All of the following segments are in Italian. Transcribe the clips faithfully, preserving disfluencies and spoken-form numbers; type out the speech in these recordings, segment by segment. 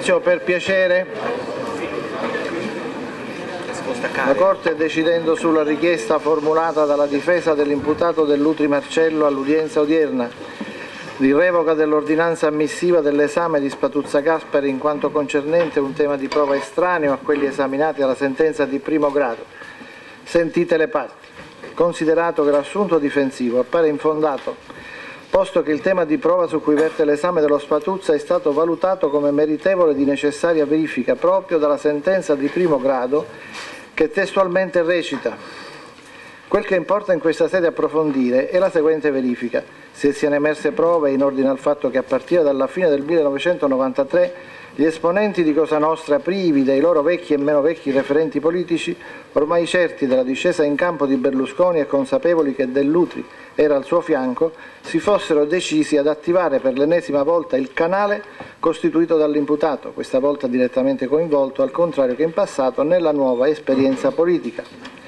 Silenzio per piacere. La Corte, decidendo sulla richiesta formulata dalla difesa dell'imputato Dell'Utri Marcello all'udienza odierna di revoca dell'ordinanza ammissiva dell'esame di Spatuzza Gaspari in quanto concernente un tema di prova estraneo a quelli esaminati dalla sentenza di primo grado, sentite le parti, considerato che l'assunto difensivo appare infondato, posto che il tema di prova su cui verte l'esame dello Spatuzza è stato valutato come meritevole di necessaria verifica proprio dalla sentenza di primo grado che testualmente recita: quel che importa in questa sede approfondire è la seguente verifica: se siano emerse prove in ordine al fatto che a partire dalla fine del millenovecentonovantatré gli esponenti di Cosa Nostra, privi dei loro vecchi e meno vecchi referenti politici, ormai certi della discesa in campo di Berlusconi e consapevoli che Dell'Utri era al suo fianco, si fossero decisi ad attivare per l'ennesima volta il canale costituito dall'imputato, questa volta direttamente coinvolto, al contrario che in passato, nella nuova esperienza politica.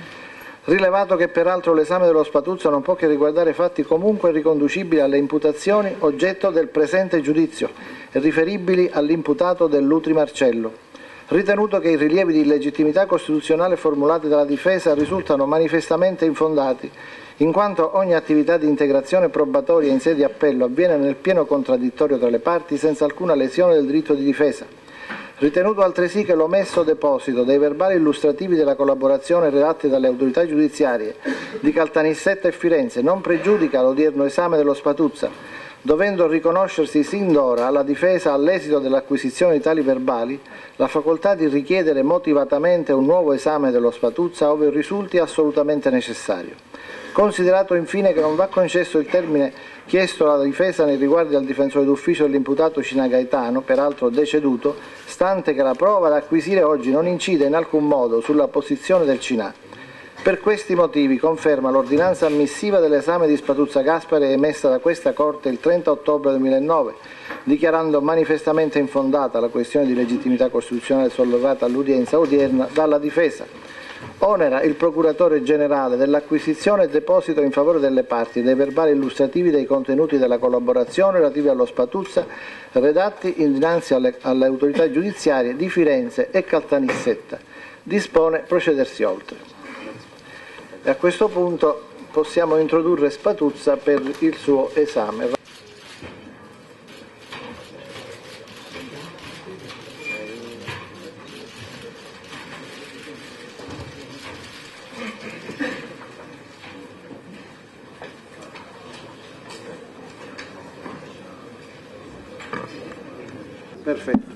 Rilevato che peraltro l'esame dello Spatuzza non può che riguardare fatti comunque riconducibili alle imputazioni oggetto del presente giudizio e riferibili all'imputato Dell'Utri Marcello, ritenuto che i rilievi di illegittimità costituzionale formulati dalla difesa risultano manifestamente infondati, in quanto ogni attività di integrazione probatoria in sede di appello avviene nel pieno contraddittorio tra le parti senza alcuna lesione del diritto di difesa. Ritenuto altresì che l'omesso deposito dei verbali illustrativi della collaborazione redatti dalle autorità giudiziarie di Caltanissetta e Firenze non pregiudica l'odierno esame dello Spatuzza, dovendo riconoscersi sin d'ora alla difesa, all'esito dell'acquisizione di tali verbali, la facoltà di richiedere motivatamente un nuovo esame dello Spatuzza ove risulti assolutamente necessario. Considerato infine che non va concesso il termine chiesto dalla difesa nei riguardi al difensore d'ufficio dell'imputato Cina Gaetano, peraltro deceduto, stante che la prova da acquisire oggi non incide in alcun modo sulla posizione del Cinà. Per questi motivi conferma l'ordinanza ammissiva dell'esame di Spatuzza Gaspari emessa da questa Corte il trenta ottobre duemilanove, dichiarando manifestamente infondata la questione di legittimità costituzionale sollevata all'udienza odierna dalla difesa. Onera il Procuratore Generale dell'acquisizione e deposito in favore delle parti dei verbali illustrativi dei contenuti della collaborazione relativi allo Spatuzza redatti dinanzi alle, alle autorità giudiziarie di Firenze e Caltanissetta. Dispone procedersi oltre. E a questo punto possiamo introdurre Spatuzza per il suo esame. Perfetto.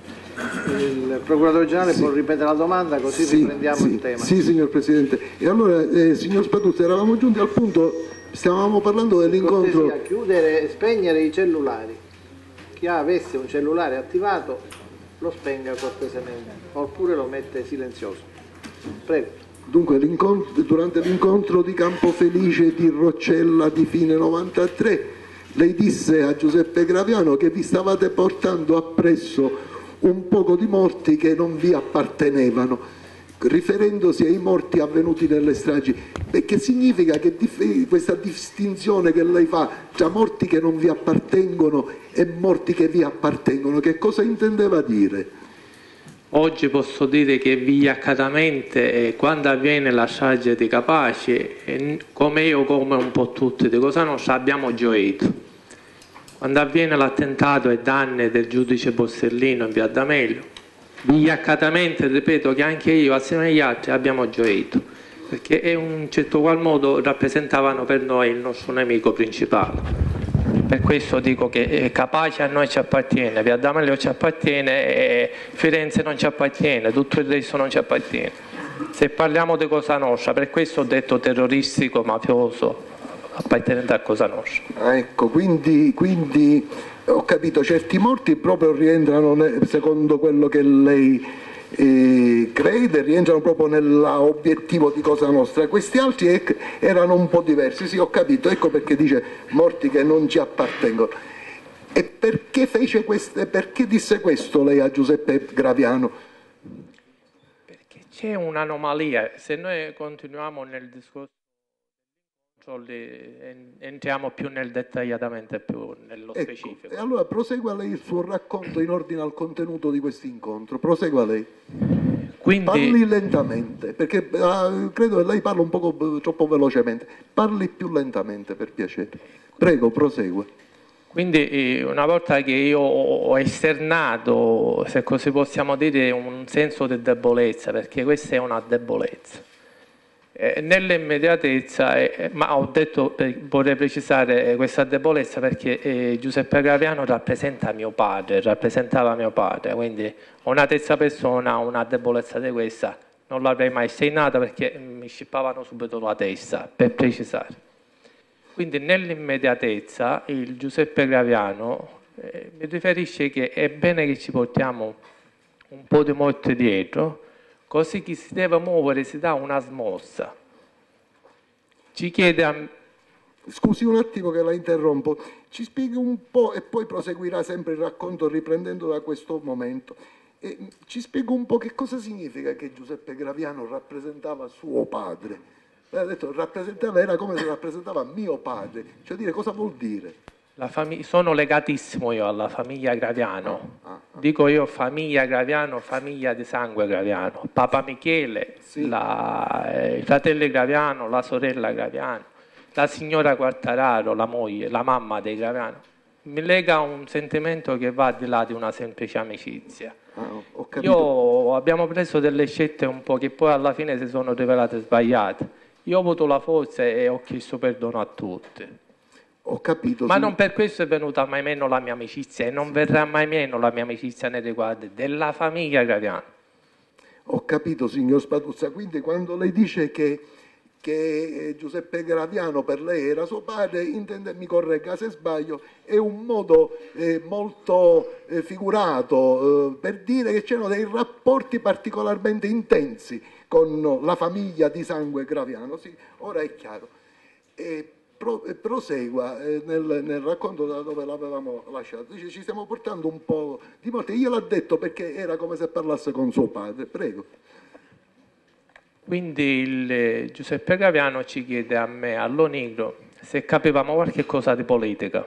Il Procuratore Generale sì. Può ripetere la domanda così sì, riprendiamo sì, il tema. Sì, signor Presidente. E allora, eh, signor Spatuzza, eravamo giunti al punto, stavamo parlando dell'incontro... Cortesia, chiudere e spegnere i cellulari. Chi avesse un cellulare attivato lo spenga cortesemente, oppure lo mette silenzioso. Prego. Dunque, durante l'incontro di Campofelice di Roccella di fine novantatré, lei disse a Giuseppe Graviano che vi stavate portando appresso un poco di morti che non vi appartenevano, riferendosi ai morti avvenuti nelle stragi. Beh, che significa che questa distinzione che lei fa tra morti che non vi appartengono e morti che vi appartengono, che cosa intendeva dire? Oggi posso dire che vigliaccatamente, eh, quando avviene la strage di Capaci, eh, come io, come un po' tutti di Cosa Nostra, abbiamo gioito. Quando avviene l'attentato ai danni del giudice Borsellino in via D'Amelio, vigliaccatamente, ripeto che anche io, assieme agli altri, abbiamo gioito, perché in un certo qual modo rappresentavano per noi il nostro nemico principale. Per questo dico che Capaci a noi ci appartiene, via D'Amelio ci appartiene, e Firenze non ci appartiene, tutto il resto non ci appartiene. Se parliamo di Cosa Nostra, per questo ho detto terroristico, mafioso, appartenente a Cosa Nostra. Ecco, quindi, quindi ho capito, certi morti proprio rientrano, secondo quello che lei eh, crede, rientrano proprio nell'obiettivo di Cosa Nostra. Questi altri erano un po' diversi, sì, ho capito, ecco perché dice morti che non ci appartengono. E perché fece queste, perché disse questo lei a Giuseppe Graviano? Perché c'è un'anomalia, se noi continuiamo nel discorso entriamo più nel dettagliatamente, più nello ecco, specifico. E allora prosegua lei il suo racconto in ordine al contenuto di questo incontro. Prosegua lei. Quindi, parli lentamente, perché uh, credo che lei parla un poco troppo velocemente. Parli più lentamente, per piacere. Prego, prosegua. Quindi una volta che io ho esternato, se così possiamo dire, un senso di debolezza, perché questa è una debolezza, eh, nell'immediatezza, eh, ma ho detto, eh, vorrei precisare eh, questa debolezza perché eh, Giuseppe Graviano rappresenta mio padre, rappresentava mio padre, quindi una terza persona, una debolezza di questa, non l'avrei mai esternato perché mi scippavano subito la testa, per precisare. Quindi nell'immediatezza il Giuseppe Graviano eh, mi riferisce che è bene che ci portiamo un po' di morte dietro, così chi si deve muovere si dà una smossa. Ci chiede a... Scusi un attimo che la interrompo, ci spieghi un po' e poi proseguirà sempre il racconto riprendendo da questo momento. E ci spiega un po' che cosa significa che Giuseppe Graviano rappresentava suo padre. Lei ha detto rappresentava, era come se rappresentava mio padre, cioè dire cosa vuol dire? La famig- sono legatissimo io alla famiglia Graviano, ah, ah. dico io famiglia Graviano, famiglia di sangue Graviano, Papa Michele, sì. la, eh, i fratelli Graviano, la sorella Graviano, la signora Quartararo, la moglie, la mamma dei Graviano, mi lega un sentimento che va al di là di una semplice amicizia. Ah, ho capito. Io abbiamo preso delle scelte un po' che poi alla fine si sono rivelate sbagliate. Io ho avuto la forza e ho chiesto perdono a tutti. Ho capito. Ma sì. non per questo è venuta mai meno la mia amicizia e non verrà mai meno la mia amicizia nei riguardi della famiglia Graviano. Ho capito, signor Spatuzza. Quindi quando lei dice che, che Giuseppe Graviano per lei era suo padre, intende, mi corregga se sbaglio, è un modo eh, molto eh, figurato eh, per dire che c'erano dei rapporti particolarmente intensi con la famiglia di sangue Graviano. Sì, ora è chiaro. E pro, e prosegua eh, nel, nel racconto da dove l'avevamo lasciato. Dice, ci stiamo portando un po' di morte. Io l'ho detto perché era come se parlasse con suo padre. Prego. Quindi il Giuseppe Graviano ci chiede a me, all'Onigro, se capivamo qualche cosa di politica.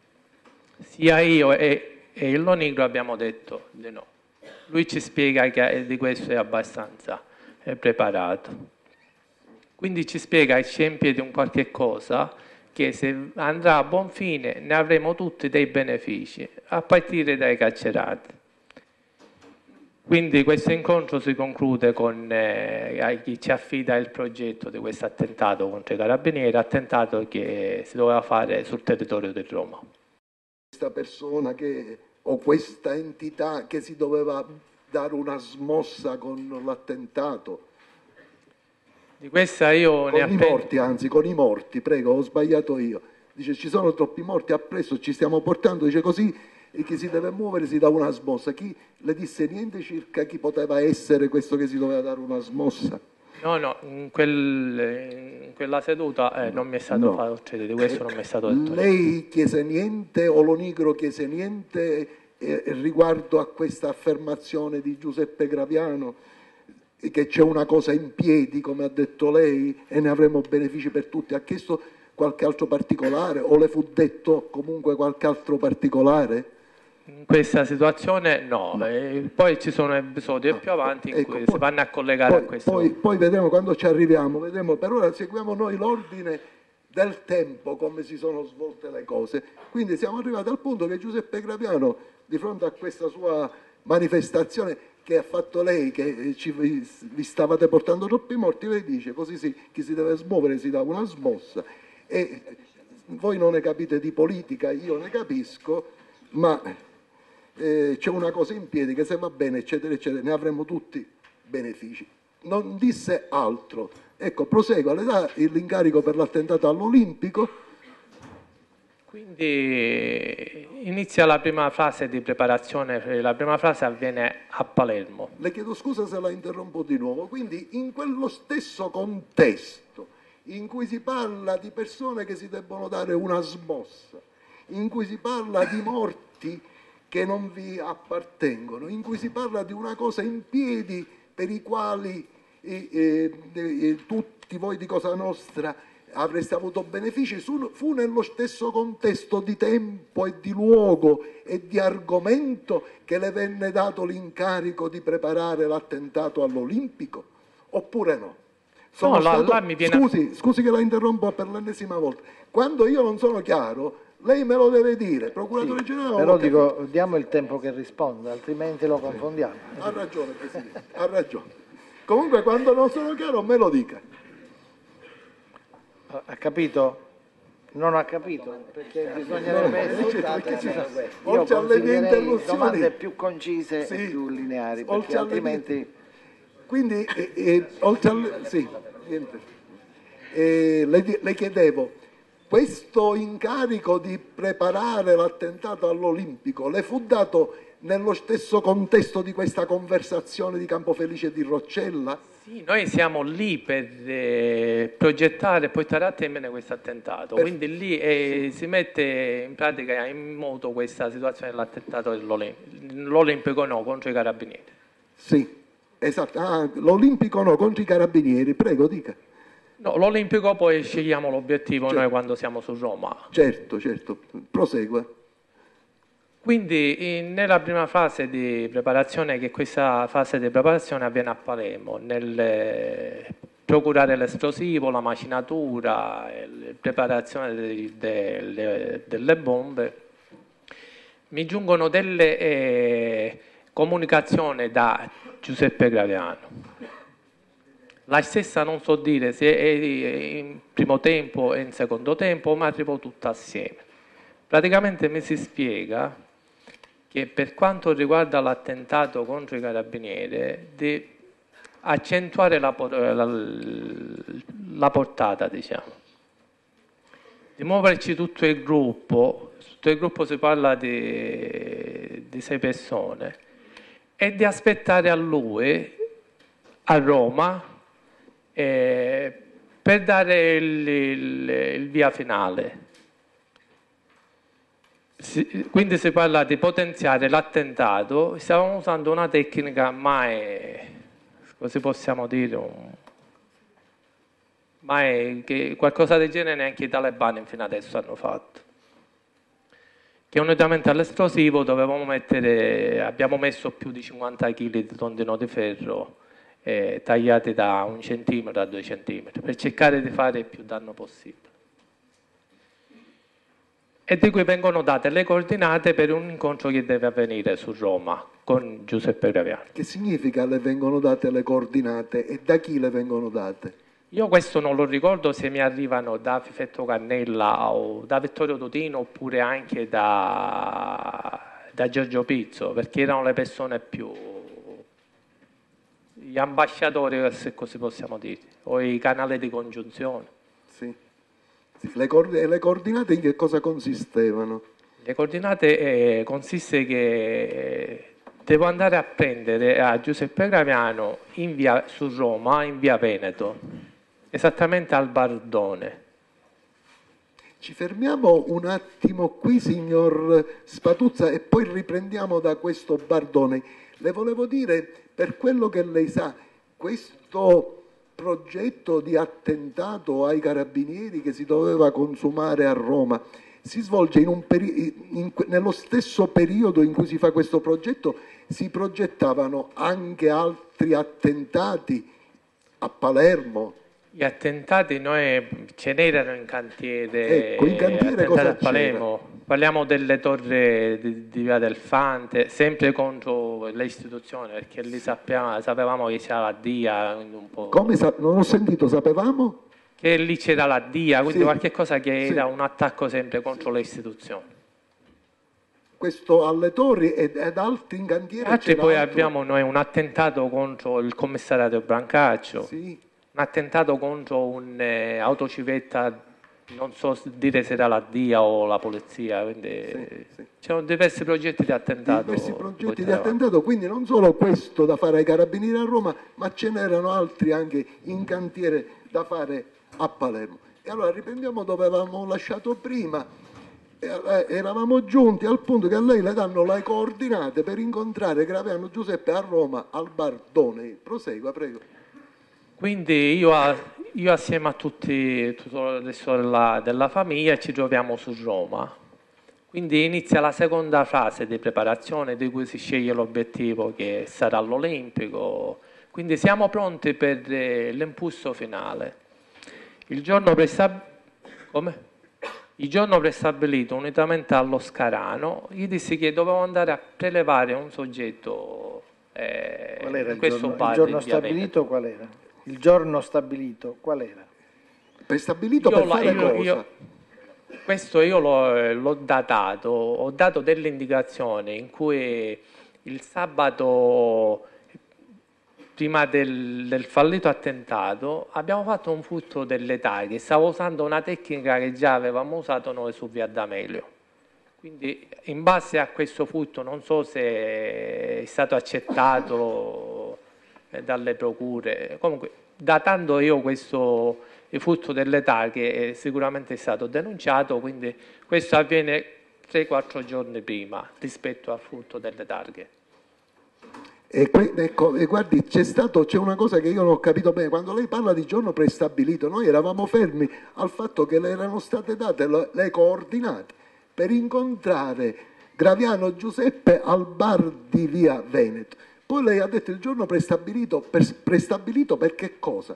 Sia io e, e il Lonigro abbiamo detto di no. Lui ci spiega che di questo è abbastanza è preparato. Quindi ci spiega e ci empie di un qualche cosa che se andrà a buon fine ne avremo tutti dei benefici, a partire dai carcerati. Quindi questo incontro si conclude con eh, chi ci affida il progetto di questo attentato contro i carabinieri, attentato che si doveva fare sul territorio di Roma. Questa persona che, o questa entità che si doveva dare una smossa con l'attentato. Di questa io con ne i appena... morti, anzi con i morti, prego, ho sbagliato io. Dice ci sono troppi morti appresso, ci stiamo portando, dice così e chi si deve muovere si dà una smossa. Chi le disse niente circa chi poteva essere questo che si doveva dare una smossa? No, no, in, quel, in quella seduta eh, non mi è stato no. fatto, di questo non mi è stato detto. Lei chiese niente o l'Onigro chiese niente eh, riguardo a questa affermazione di Giuseppe Graviano, che c'è una cosa in piedi, come ha detto lei, e ne avremo benefici per tutti. Ha chiesto qualche altro particolare o le fu detto comunque qualche altro particolare? In questa situazione no, no. E poi ci sono episodi no. più avanti in ecco, cui poi, si vanno a collegare poi, a questo. Poi, poi vedremo quando ci arriviamo, vedremo. Per ora seguiamo noi l'ordine del tempo, come si sono svolte le cose. Quindi siamo arrivati al punto che Giuseppe Graviano, di fronte a questa sua manifestazione che ha fatto lei, che ci, vi stavate portando troppi morti, lei dice così sì, chi si deve smuovere si dà una smossa. E voi non ne capite di politica, io ne capisco, ma eh, c'è una cosa in piedi che se va bene, eccetera, eccetera, ne avremo tutti benefici. Non disse altro. Ecco, prosegua, le dà l'incarico per l'attentato all'Olimpico. Quindi inizia la prima fase di preparazione, la prima fase avviene a Palermo. Le chiedo scusa se la interrompo di nuovo, quindi in quello stesso contesto in cui si parla di persone che si debbono dare una smossa, in cui si parla di morti che non vi appartengono, in cui si parla di una cosa in piedi per i quali eh, eh, eh, tutti voi di Cosa Nostra avreste avuto benefici, fu nello stesso contesto di tempo e di luogo e di argomento che le venne dato l'incarico di preparare l'attentato all'Olimpico, oppure no? Sono no, stato... là, là mi viene... Scusi, scusi che la interrompo per l'ennesima volta. Quando io non sono chiaro, lei me lo deve dire, procuratore sì, generale. Però dico, diamo il tempo che risponda, altrimenti lo confondiamo. Ha ragione, Presidente, ha ragione. Comunque quando non sono chiaro me lo dica. Ha capito? Non ha capito, perché bisognerebbe essere... Io consiglierei domande più concise sì, e più lineari, perché altrimenti... Mie... Quindi, eh, eh, oltre al... Sì, niente. Eh, le, le chiedevo, questo incarico di preparare l'attentato all'Olimpico le fu dato nello stesso contesto di questa conversazione di Campofelice di Roccella? Sì, noi siamo lì per eh, progettare e portare a termine questo attentato, per... quindi lì eh, si mette in pratica in moto questa situazione dell'attentato dell'Olimpico no, contro i carabinieri. Sì, esatto, ah, l'Olimpico no, contro i carabinieri, prego dica. No, l'Olimpico poi scegliamo l'obiettivo certo. Noi quando siamo su Roma. Certo, certo, prosegua. Quindi in, nella prima fase di preparazione, che questa fase di preparazione avviene a Palermo, nel eh, procurare l'esplosivo, la macinatura, la preparazione de, de, de, delle bombe, mi giungono delle eh, comunicazioni da Giuseppe Graviano. La stessa non so dire se è in primo tempo o in secondo tempo, ma arrivò tutta assieme. Praticamente mi si spiega che per quanto riguarda l'attentato contro i carabinieri, di accentuare la, la, la portata, diciamo. Di muoverci tutto il gruppo, tutto il gruppo si parla di, di sei persone, e di aspettare a lui, a Roma, eh, per dare il, il, il via finale. Si, quindi si parla di potenziare l'attentato. Stavamo usando una tecnica mai, così possiamo dire, un, mai che qualcosa del genere neanche i talebani fino adesso hanno fatto. Che unitamente all'esplosivo dovevamo mettere, abbiamo messo più di cinquanta chili di tondino di ferro eh, tagliati da un centimetro a due centimetri per cercare di fare il più danno possibile. E di cui vengono date le coordinate per un incontro che deve avvenire su Roma con Giuseppe Graviano. Che significa le vengono date le coordinate e da chi le vengono date? Io questo non lo ricordo se mi arrivano da Fifetto Cannella o da Vittorio Totino oppure anche da, da Giorgio Pizzo, perché erano le persone più, gli ambasciatori, se così possiamo dire, o i canali di congiunzione. Sì. Le, cord- le coordinate in che cosa consistevano? Le coordinate eh, consiste che devo andare a prendere a Giuseppe Graviano in via, su Roma, in via Veneto, esattamente al Bardone. Ci fermiamo un attimo qui, signor Spatuzza, e poi riprendiamo da questo Bardone. Le volevo dire, per quello che lei sa, questo progetto di attentato ai carabinieri che si doveva consumare a Roma si svolge in un peri- in, nello stesso periodo in cui si fa questo progetto. Si progettavano anche altri attentati a Palermo. Gli attentati noi ce n'erano in cantiere, ecco, in cantiere cosa a Palermo. Parliamo delle torri di, di Via del Fante, sempre contro le istituzioni, perché lì sappiamo, sapevamo che c'era la D I A. Un po'... Come sa- non ho sentito, sapevamo? Che lì c'era la D I A, quindi sì, qualche cosa che sì. era un attacco sempre contro le istituzioni. Questo alle torri ed, ed altri in cantiere. Altri poi altro. Abbiamo noi un attentato contro il commissariato Brancaccio, sì. un attentato contro un'autocivetta, eh, non so dire se era la D I A o la polizia, quindi sì, sì. C'erano diversi progetti di attentato. Diversi progetti di attentato, quindi non solo questo da fare ai carabinieri a Roma, ma ce n'erano altri anche in cantiere da fare a Palermo. E allora riprendiamo dove avevamo lasciato prima. Eravamo giunti al punto che a lei le danno le coordinate per incontrare Graviano Giuseppe a Roma al Bardone. Prosegua, prego. Quindi io io assieme a tutti, tutto il resto della, della famiglia ci troviamo su Roma. Quindi inizia la seconda fase di preparazione di cui si sceglie l'obiettivo che sarà l'Olimpico. Quindi siamo pronti per eh, l'impulso finale. Il giorno, prestab- Come? Il giorno prestabilito, unitamente allo Scarano, gli dissi che dovevo andare a prelevare un soggetto eh, Qual era in il questo giorno, bar il giorno in via stabilito? Veneto. Qual era? Il giorno stabilito qual era? Prestabilito Io per la- fare io- cosa? io- questo io l'ho, l'ho datato, ho dato delle indicazioni in cui il sabato prima del, del fallito attentato abbiamo fatto un furto delle taglie, stavo usando una tecnica che già avevamo usato noi su via D'Amelio. Quindi in base a questo furto non so se è stato accettato eh, dalle procure, comunque datando io questo il furto delle targhe eh, sicuramente è stato denunciato, quindi questo avviene tre quattro giorni prima rispetto al furto delle targhe. E, que- ecco, e guardi, c'è stato, c'è una cosa che io non ho capito bene, quando lei parla di giorno prestabilito, noi eravamo fermi al fatto che le erano state date le, le coordinate per incontrare Graviano Giuseppe al bar di via Veneto. Poi lei ha detto il giorno prestabilito, per, prestabilito per che cosa?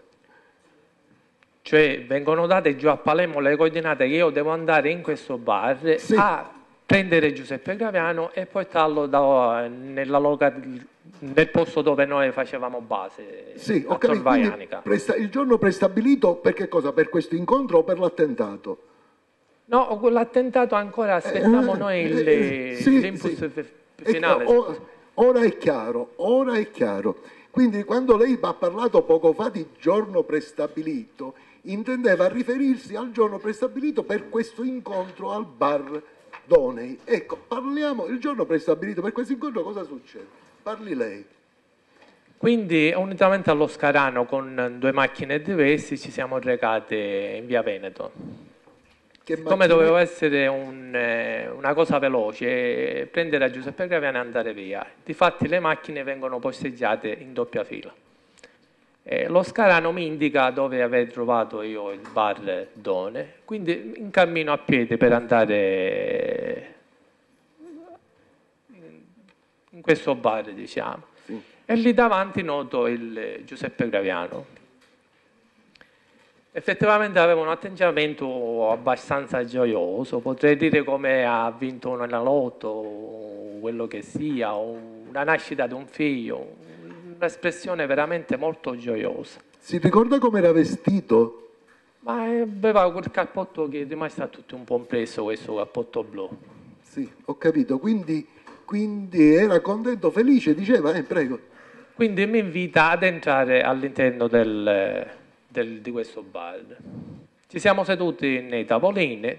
Cioè vengono date giù a Palermo le coordinate che io devo andare in questo bar Sì. a prendere Giuseppe Graviano e portarlo da, nella loca- nel posto dove noi facevamo base, Sì, a ho capito. Tor Quindi Vaianica. presta- il giorno prestabilito per che cosa? Per questo incontro o per l'attentato? No, l'attentato ancora aspettiamo Eh, noi il- eh, sì, l'input sì. fi- Ecco, finale. o- ora è chiaro, ora è chiaro. Quindi quando lei ha parlato poco fa di giorno prestabilito, intendeva riferirsi al giorno prestabilito per questo incontro al bar Donei. Ecco, parliamo, il giorno prestabilito per questo incontro cosa succede? Parli lei. Quindi, unitamente allo Scarano, con due macchine diverse, ci siamo recati in via Veneto. Che Come macchine- doveva essere un, eh, una cosa veloce, eh, prendere Giuseppe Graviano e andare via. Difatti le macchine vengono posteggiate in doppia fila. Eh, lo Scarano mi indica dove aver trovato io il bar Done, quindi incammino a piedi per andare in, in questo bar, diciamo. Sì. E lì davanti noto il Giuseppe Graviano. Effettivamente aveva un atteggiamento abbastanza gioioso, potrei dire come ha vinto una lotto, o quello che sia, o una nascita di un figlio, un'espressione veramente molto gioiosa. Si ricorda come era vestito? Ma aveva quel cappotto che è rimasto a tutti un po' impresso, questo cappotto blu. Sì, ho capito. Quindi, quindi era contento, felice, diceva, eh, prego. Quindi mi invita ad entrare all'interno del, del- di questo bar. Ci siamo seduti nei tavolini,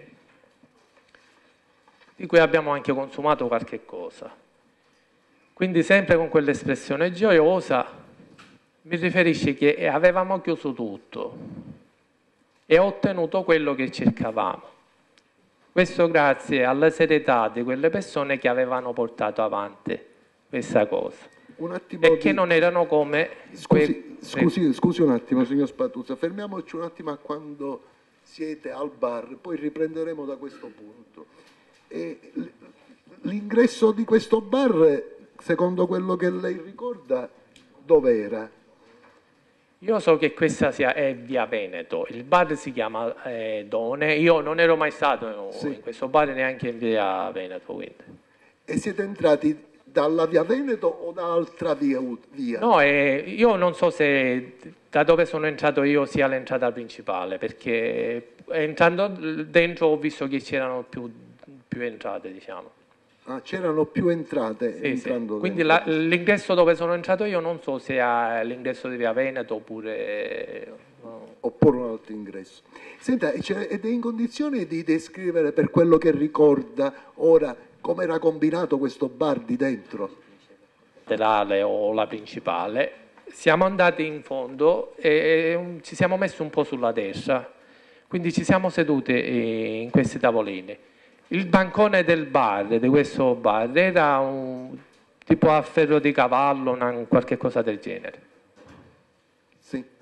di cui abbiamo anche consumato qualche cosa. Quindi sempre con quell'espressione gioiosa mi riferisce che avevamo chiuso tutto e ottenuto quello che cercavamo. Questo grazie alla serietà di quelle persone che avevano portato avanti questa cosa Un attimo e di- che non erano come Scusi, quei- scusi, scusi un attimo, signor Spatuzza, fermiamoci un attimo a quando siete al bar, poi riprenderemo da questo punto. E l- l'ingresso di questo bar, secondo quello che lei ricorda, dov'era? Io so che questa sia è via Veneto, il bar si chiama eh, Done, io non ero mai stato Sì. in questo bar neanche in via Veneto, quindi. E siete entrati dalla via Veneto o da altra via? via? No, eh, io non so se da dove sono entrato io sia l'entrata principale, perché entrando dentro ho visto che c'erano più, più entrate, diciamo. Ah, c'erano più entrate Sì, sì. entrando Quindi dentro. la- l'ingresso dove sono entrato io non so se è l'ingresso di via Veneto oppure... eh, no. Oppure un altro ingresso. Senta, e c'è- ed è in condizione di descrivere per quello che ricorda ora come era combinato questo bar di dentro? Laterale o la principale, siamo andati in fondo e e ci siamo messi un po' sulla destra, quindi ci siamo seduti eh, in questi tavolini. Il bancone del bar, di questo bar, era un tipo a ferro di cavallo, una, qualche cosa del genere. Sì.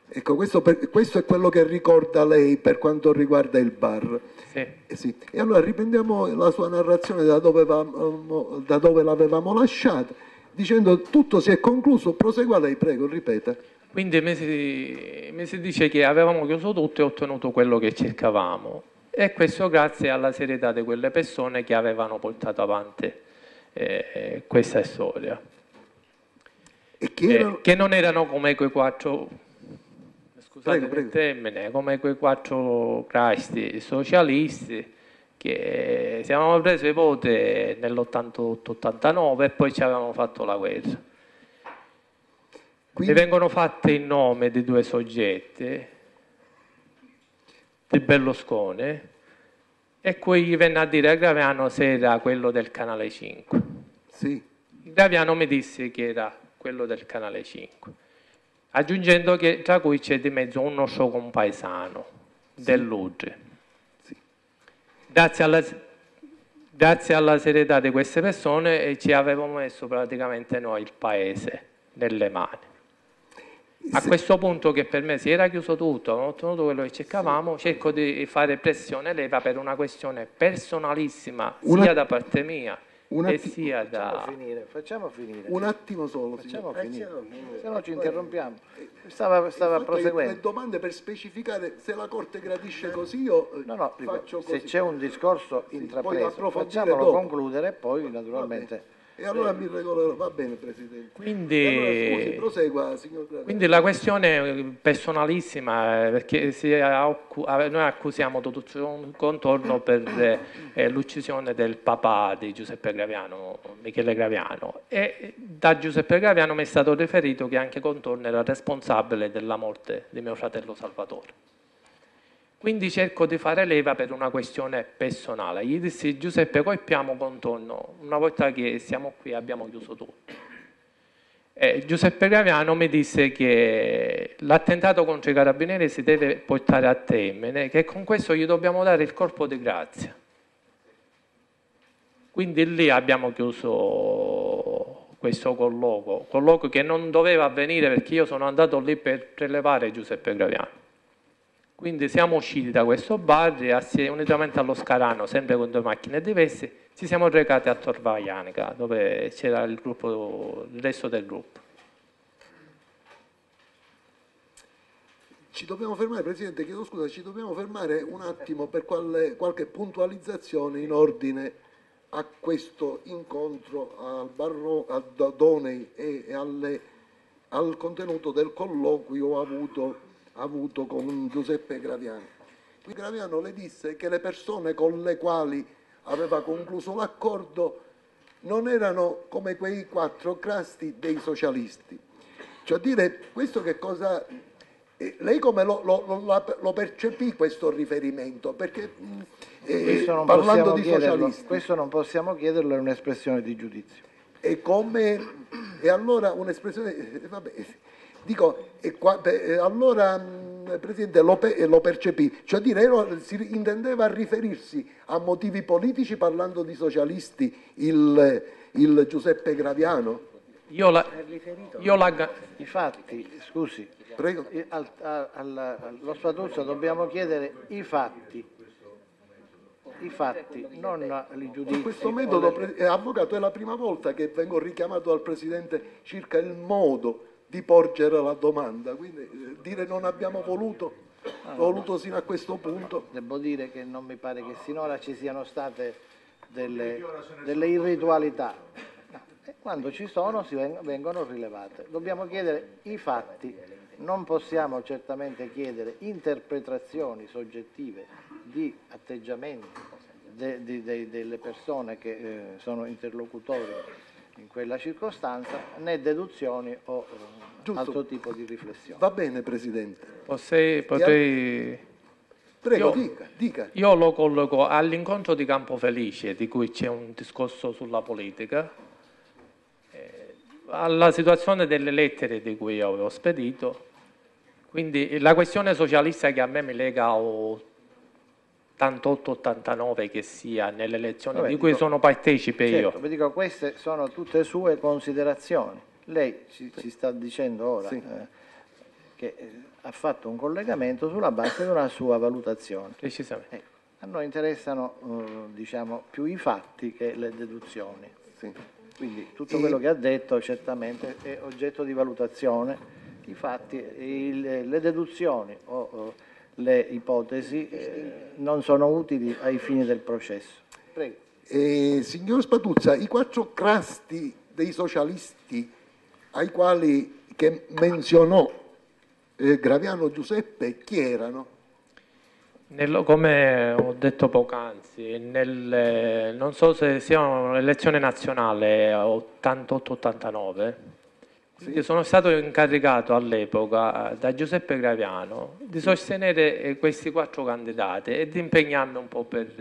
Ecco, questo, per, questo è quello che ricorda lei per quanto riguarda il bar. Sì. Eh sì. E allora riprendiamo la sua narrazione da dove, da dove l'avevamo lasciata, dicendo tutto si è concluso. Prosegua lei, prego, ripeta. Quindi mi si, mi si dice che avevamo chiuso tutto e ottenuto quello che cercavamo. E questo grazie alla serietà di quelle persone che avevano portato avanti eh, questa storia. E che, erano... eh, che non erano come quei quattro, scusate prego, prego. il termine, come quei quattro crasti socialisti che si avevano preso i voti nell'ottantotto ottantanove e poi ci avevamo fatto la guerra. Quindi... E vengono fatte in nome di due soggetti, di Berlusconi, e poi gli venne a dire a Graviano se era quello del Canale cinque. Sì. Graviano mi disse che era quello del Canale cinque, aggiungendo che tra cui c'è di mezzo un nostro compaesano, sì, dell'Udri. Sì. Grazie alla, grazie alla serietà di queste persone ci avevamo messo praticamente noi il paese nelle mani. A questo punto, che per me si era chiuso tutto, avevamo ottenuto quello che cercavamo, cerco di fare pressione leva per una questione personalissima, una... sia da parte mia Una e atti... sia da... Facciamo finire, facciamo finire. Un attimo solo, facciamo signor. finire, se no ci interrompiamo. Stava, stava proseguendo. Le domande per specificare se la Corte gradisce così io no, no, dico, faccio così. Se c'è un discorso sì, intrapreso, facciamolo dopo. concludere e poi naturalmente... E allora mi regolerò, va bene Presidente. Quindi, allora, scusi, prosegua, signor Graviano. Quindi la questione personalissima, perché si, noi accusiamo tutto un contorno per eh, l'uccisione del papà di Giuseppe Graviano, Michele Graviano, e da Giuseppe Graviano mi è stato riferito che anche Contorno era responsabile della morte di mio fratello Salvatore. Quindi cerco di fare leva per una questione personale. Gli dissi: Giuseppe, colpiamo Contorno, una volta che siamo qui abbiamo chiuso tutto. E Giuseppe Graviano mi disse che l'attentato contro i carabinieri si deve portare a termine, che con questo gli dobbiamo dare il corpo di grazia. Quindi lì abbiamo chiuso questo colloquio, colloquio che non doveva avvenire perché io sono andato lì per prelevare Giuseppe Graviano. Quindi siamo usciti da questo bar e unitamente allo Scarano, sempre con due macchine diverse, ci siamo recati a Tor Vaianica, dove c'era il, gruppo, il resto del gruppo. Ci dobbiamo fermare, Presidente, chiedo scusa, ci dobbiamo fermare un attimo per quale, qualche puntualizzazione in ordine a questo incontro al Barro, a Donei e, e alle, al contenuto del colloquio avuto avuto con Giuseppe Graviano. Qui Graviano le disse che le persone con le quali aveva concluso l'accordo non erano come quei quattro crasti dei socialisti. Cioè a dire, questo che cosa... Eh, lei come lo, lo, lo, lo percepì questo riferimento? Perché eh, parlando di socialisti... Questo non possiamo chiederlo, è un'espressione di giudizio. E come... E allora un'espressione... Eh, vabbè, dico, e qua, eh, allora mh, Presidente lo, pe, lo percepì, cioè dire, si intendeva riferirsi a motivi politici parlando di socialisti il, il Giuseppe Graviano? Io la, io la... I fatti, scusi, prego. Al, al, al, allo Spatuzzo dobbiamo chiedere i fatti, i fatti, non i giudizi. In questo metodo, le... Avvocato, è la prima volta che vengo richiamato dal Presidente circa il modo di porgere la domanda, quindi eh, dire non abbiamo voluto, ah, voluto sino a questo punto. Devo dire che non mi pare che sinora ci siano state delle, delle irritualità. No. E quando ci sono si veng- vengono rilevate. Dobbiamo chiedere i fatti, non possiamo certamente chiedere interpretazioni soggettive di atteggiamenti de- de- de- delle persone che eh, sono interlocutori in quella circostanza, né deduzioni o eh, altro tipo di riflessione. Va bene, Presidente. Potrei... potrei... Prego, io, dica, dica. Io lo colloco all'incontro di Campofelice, di cui c'è un discorso sulla politica, eh, alla situazione delle lettere di cui io avevo spedito. Quindi la questione socialista che a me mi lega a ottantotto ottantanove che sia nelle elezioni Vabbè, di cui dico, sono partecipe certo, io. Dico, queste sono tutte sue considerazioni. Lei ci, sì. ci sta dicendo ora sì. eh, che eh, ha fatto un collegamento sulla base di una sua valutazione. Precisamente. Ecco, a noi interessano eh, diciamo, più i fatti che le deduzioni. Sì. Quindi tutto quello che ha detto certamente è oggetto di valutazione, i fatti, il, le deduzioni o, o le ipotesi eh, non sono utili ai fini del processo. Prego. Eh, signor Spatuzza, i quattro crasti dei socialisti ai quali che menzionò eh, Graviano Giuseppe, chi erano? Nel, come ho detto poc'anzi, nel, non so se sia un'elezione nazionale ottantotto ottantanove, quindi sono stato incaricato all'epoca da Giuseppe Graviano di sostenere questi quattro candidati e di impegnarmi un po' per,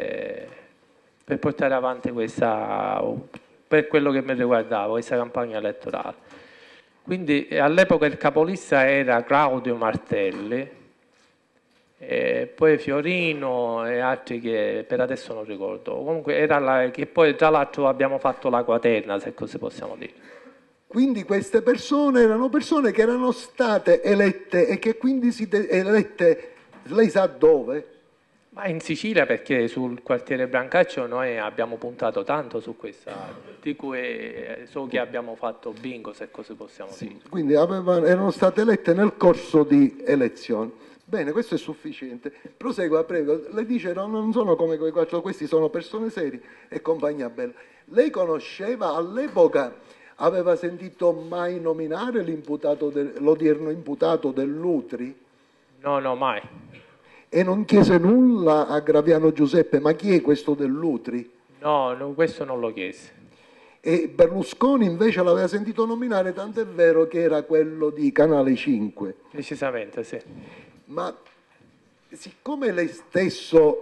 per portare avanti questa, per quello che mi riguardava, questa campagna elettorale. Quindi all'epoca il capolista era Claudio Martelli, e poi Fiorino e altri che per adesso non ricordo. Comunque era la, che poi tra l'altro abbiamo fatto la quaterna, se così possiamo dire. Quindi queste persone erano persone che erano state elette e che quindi si de- elette, lei sa dove? Ma in Sicilia, perché sul quartiere Brancaccio noi abbiamo puntato tanto su questa, di cui so che abbiamo fatto bingo, se così possiamo Sì, dire. quindi avevano, erano state elette nel corso di elezioni. Bene, questo è sufficiente. Prosegua, prego. Lei dice no, non sono come quei quattro, questi sono persone serie e compagnia bella. Lei conosceva all'epoca, aveva sentito mai nominare l'imputato del, l'odierno imputato dell'Utri? No, no, mai. E non chiese nulla a Graviano Giuseppe, ma chi è questo dell'Utri? No, no, questo non lo chiese. E Berlusconi invece l'aveva sentito nominare, tant'è vero che era quello di Canale cinque. Precisamente, sì. Ma siccome lei stesso,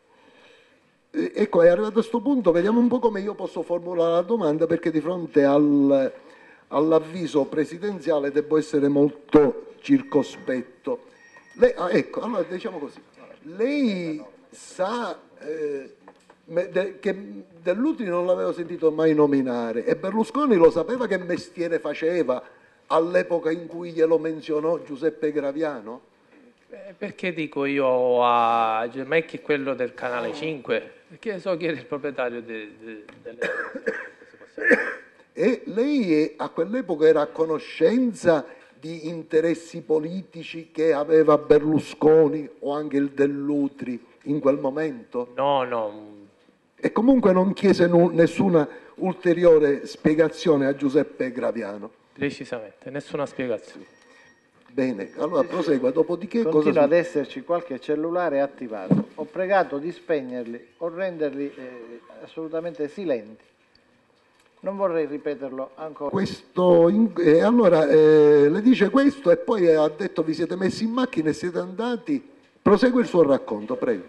eh, ecco, è arrivato a questo punto, vediamo un po' come io posso formulare la domanda, perché di fronte al, all'avviso presidenziale devo essere molto circospetto. Lei, ah, ecco, allora diciamo così, lei sa eh, de, che Dell'Utri non l'avevo sentito mai nominare e Berlusconi lo sapeva che mestiere faceva all'epoca in cui glielo menzionò Giuseppe Graviano? Eh, perché dico io a Gemecchi quello del Canale cinque? Perché so che era il proprietario de, de, delle... E lei a quell'epoca era a conoscenza di interessi politici che aveva Berlusconi o anche il Dell'Utri in quel momento? No, no. E comunque non chiese nu- nessuna ulteriore spiegazione a Giuseppe Graviano? Precisamente, nessuna spiegazione. Bene, allora prosegua, dopodiché Continua cosa... ad esserci qualche cellulare attivato. Ho pregato di spegnerli o renderli eh, assolutamente silenti. Non vorrei ripeterlo ancora. Questo, in- eh, allora eh, le dice questo e poi ha detto vi siete messi in macchina e siete andati. Prosegue il suo racconto, prego.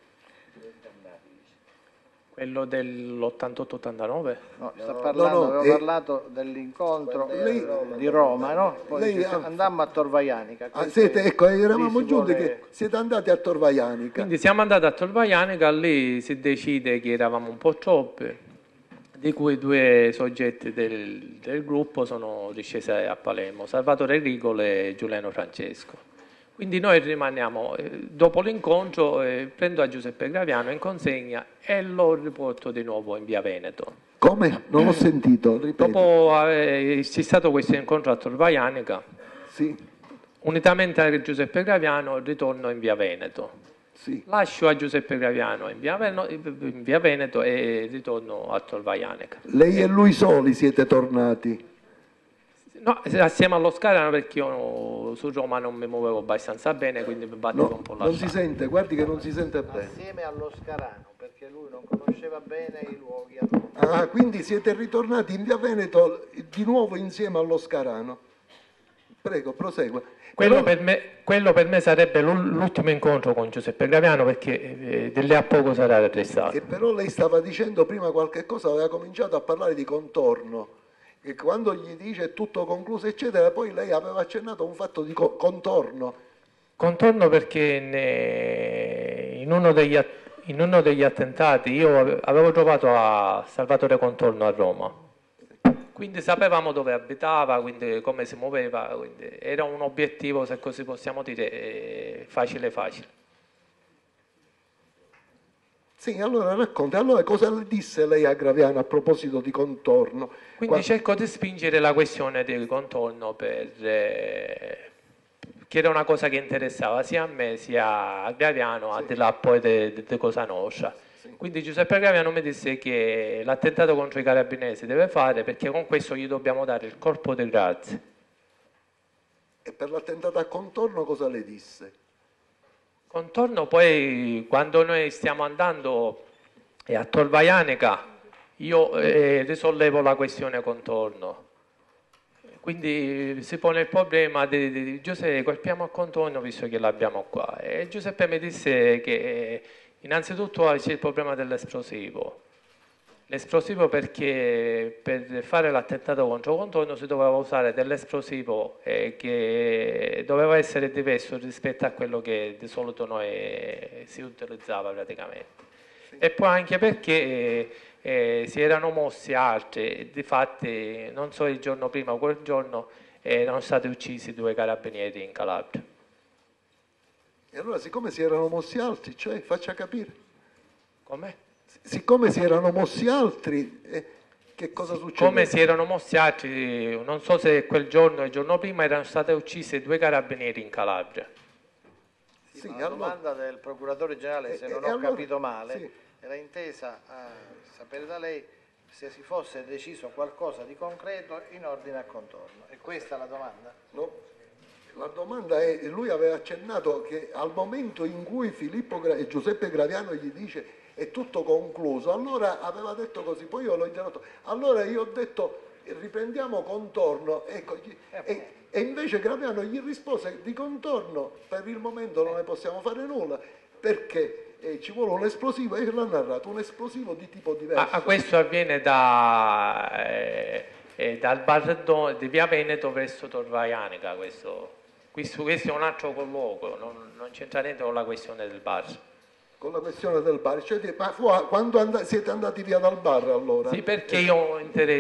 Quello dell'ottantotto ottantanove? No, sta parlando, no, no, avevo eh, parlato dell'incontro lei- di Roma, no? Poi lei ci- ha- andammo a Torvaianica. Ah, Questo siete, è- ecco, lì eravamo si giunti vuole- che siete andati a Torvaianica. Quindi siamo andati a Torvaianica, lì si decide che eravamo un po' troppi, di cui due soggetti del, del gruppo sono riscesi a Palermo, Salvatore Rigolo e Giuliano Francesco. Quindi noi rimaniamo, eh, dopo l'incontro eh, prendo a Giuseppe Graviano in consegna e lo riporto di nuovo in via Veneto. Come? Non ho sentito, ripeto. Dopo eh, c'è stato questo incontro a Torvaianica, Sì, unitamente a Giuseppe Graviano ritorno in via Veneto. sì. Lascio a Giuseppe Graviano in via, Veno- in via Veneto e ritorno a Torvaianica. Lei e lui soli siete tornati? No, assieme allo Scarano perché io su Roma non mi muovevo abbastanza bene, quindi mi battevo No, un po' non si lasciato. sente, guardi che non si sente bene. Assieme allo Scarano, perché lui non conosceva bene i luoghi a Roma. Ah, quindi siete ritornati in via Veneto di nuovo insieme allo Scarano? Prego, prosegua. Quello, Però- per me, quello per me sarebbe l'ul- l'ultimo incontro con Giuseppe Graviano perché eh, di lì a poco sarà arrestato. E però lei stava dicendo prima qualche cosa, aveva cominciato a parlare di contorno, che quando gli dice è tutto concluso eccetera, poi lei aveva accennato a un fatto di co- contorno. Contorno perché ne- in, uno degli, att- in uno degli attentati io ave- avevo trovato a Salvatore Contorno a Roma. Quindi sapevamo dove abitava, quindi come si muoveva, quindi era un obiettivo, se così possiamo dire, eh, facile facile. Sì, allora racconta, allora cosa le disse lei a Graviano a proposito di contorno? Quindi Qua- cerco di spingere la questione del contorno per, eh, che era una cosa che interessava sia a me sia a Graviano, al di là poi di Cosa Nostra. Quindi Giuseppe Graviano mi disse che l'attentato contro i carabinieri si deve fare perché con questo gli dobbiamo dare il corpo di grazia. E per l'attentato a contorno cosa le disse? Contorno poi quando noi stiamo andando eh, a Tor Vaianica io eh, risollevo la questione contorno. Quindi si pone il problema di, di, di Giuseppe, colpiamo a contorno visto che l'abbiamo qua. E Giuseppe mi disse che eh, innanzitutto c'è il problema dell'esplosivo. L'esplosivo perché per fare l'attentato contro contorno si doveva usare dell'esplosivo eh, che doveva essere diverso rispetto a quello che di solito noi si utilizzava praticamente. Sì. E poi anche perché eh, eh, si erano mossi altri, difatti non so il giorno prima o quel giorno eh, erano stati uccisi due carabinieri in Calabria. E allora siccome si erano mossi altri, cioè faccia capire. Com'è? Siccome si erano mossi altri, eh, che cosa succede? Come si erano mossi altri, non so se quel giorno o il giorno prima erano state uccise due carabinieri in Calabria. Sì, Sì, la allora... domanda del procuratore generale, se eh, non eh, ho allora... capito male, sì. era intesa a sapere da lei se si fosse deciso qualcosa di concreto in ordine a contorno. È questa la domanda? No. La domanda è, lui aveva accennato che al momento in cui Filippo Gra- e Giuseppe Graviano gli dice è tutto concluso, allora aveva detto così, poi io l'ho interrotto, allora io ho detto riprendiamo contorno, ecco, e, e invece Graviano gli rispose di contorno per il momento non ne possiamo fare nulla perché eh, ci vuole un esplosivo e l'ha narrato, un esplosivo di tipo diverso. Ah, questo avviene da, eh, eh, dal bar do, di Via Veneto verso Tor Vaianica, questo. Questo, questo è un altro colloquio, non, non c'entra niente con la questione del bar. Con la questione del bar, cioè, ma fu, quando and- siete andati via dal bar allora? Sì, perché io ho